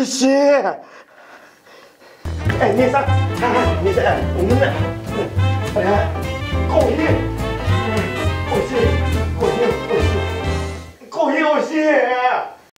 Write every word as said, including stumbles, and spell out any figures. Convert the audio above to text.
味しい。え、兄さん、はい兄さん、お水。え、コーヒー。美味しい。コーヒー美味しい。コーヒー美味しい。